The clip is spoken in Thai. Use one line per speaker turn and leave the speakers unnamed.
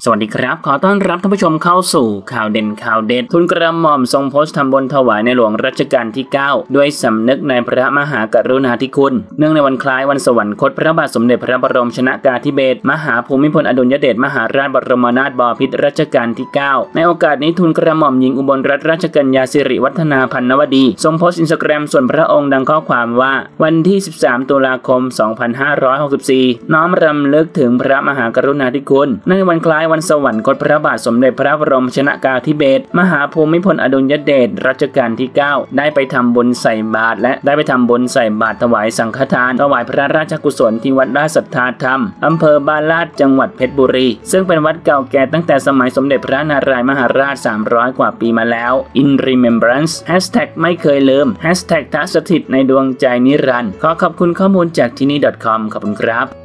สวัสดีครับขอต้อนรับท่านผู้ชมเข้าสู่ข่าวเด่นข่าวเด็ดทุนกระหม่อมทรงโพสต์ทำบุญถวายในหลวงรัชกาลที่ 9ด้วยสำนึกในพระมหากรุณาธิคุณเนื่องในวันคล้ายวันสวรรคตพระบาทสมเด็จพระบรมชนกาธิเบศรมหาภูมิพลอดุลยเดชมหาราชบรมนาถบพิตรรัชกาลที่ 9ในโอกาสนี้ทุนกระหม่อมหญิงอุบลรัตนราชกัญญาสิริวัฒนาพันนวดีทรงโพสต์อินสตาแกรมส่วนพระองค์ดังข้อความว่าวันที่13ตุลาคม2564น้อมรำลึกถึงพระมหากรุณาธิคุณในวันคล้ายวันสวรรคตพระบาทสมเด็จพระบรมชนกาธิเบศรมหาภูมิพลอดุลยเดชรัชกาลที่ 9ได้ไปทำบุญใส่บาตรถวายสังฆทานถวายพระราชกุศลที่วัดราชสัทธาธรรมอำเภอบาลาดจังหวัดเพชรบุรีซึ่งเป็นวัดเก่าแก่ตั้งแต่สมัยสมเด็จพระนารายมหาราช300 กว่าปีมาแล้ว In Remembrance #ไม่เคยลืม#ทักสถิตในดวงใจนิรันดร์ขอขอบคุณข้อมูลจากที่นี่ .com ขอบคุณครับ